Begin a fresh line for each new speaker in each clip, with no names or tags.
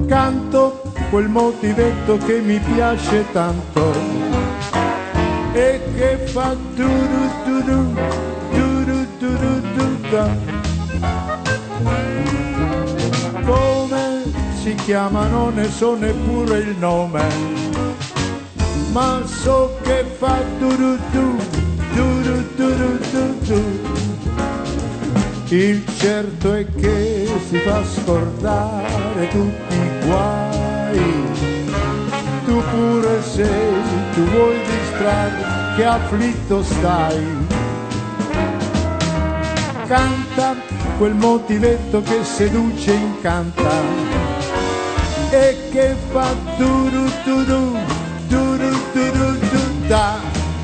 Canto quel motivetto che mi piace tanto e che fa du-du-du-du, du-du-du-du-du-da. Come si chiama non ne so neppure il nome, ma so che fa du-du-du, du-du-du-du-du-du. Il certo è che si fa scordare tutti i guai. Tu pure sei, tu vuoi distrarre, che afflitto stai. Canta quel motivetto che seduce e incanta e che fa du-du-du-du, du-du-du-du-du-da.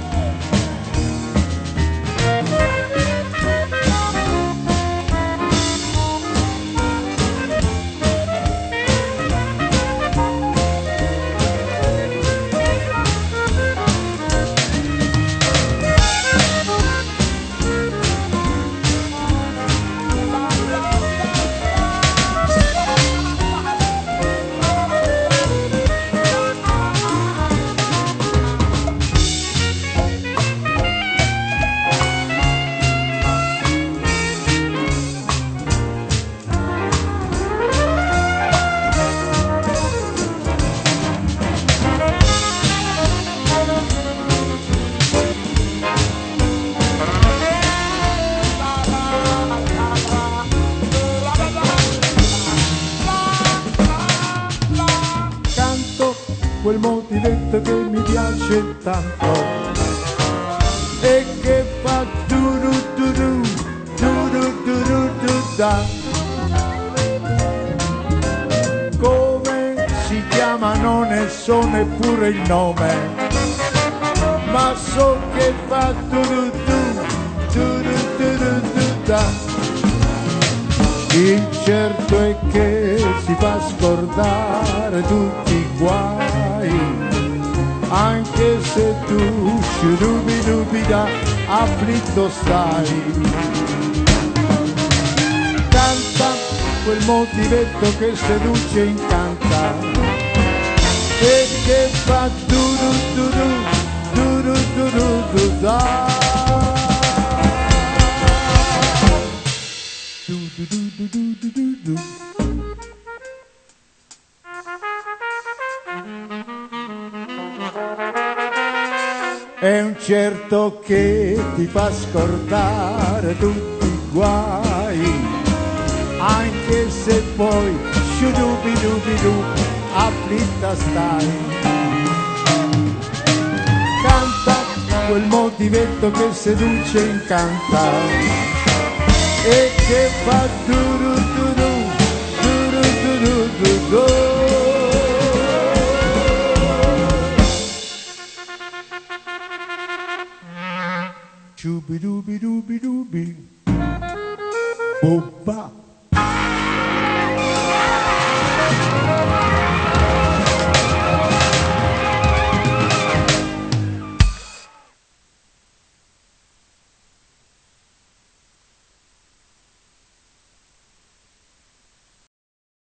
Quel motivetto che mi piace tanto e che fa du-du-du-du, du-du-du-du-du-da. Come si chiama non ne so neppure il nome, ma so che fa du-du-du, du-du-du-du-du-da. Il certo è che si fa scordare tutti i guai, anche se tu sciurubi-dubi-da afflitto stai. Canta quel motivetto che seduce e incanta e che fa du-du-du-du, du-du-du-du-du-da. Du-du-du-du-du-du-du. È un certo che ti fa scordare tutti i guai, anche se poi sciudubi-dubi-du afflitta stai. Canta quel motivetto che seduce e incanta e che fa du-du-du-du, du-du-du-du-du-du. Shubi-dubi-dubi-dubi.